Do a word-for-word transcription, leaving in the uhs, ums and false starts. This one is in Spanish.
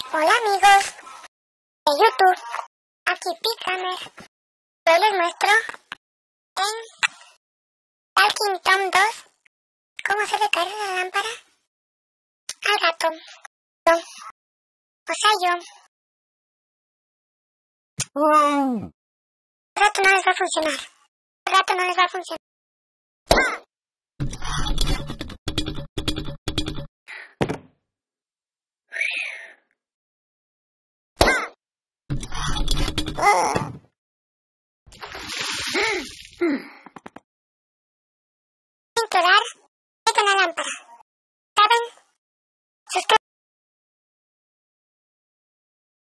Hola amigos de YouTube, aquí Pikamer. Hoy les muestro en Talking Tom dos cómo se le carga la lámpara al gato. Yo, o sea yo. Mm. Al rato no les va a funcionar. Al rato no les va a funcionar. Ugh.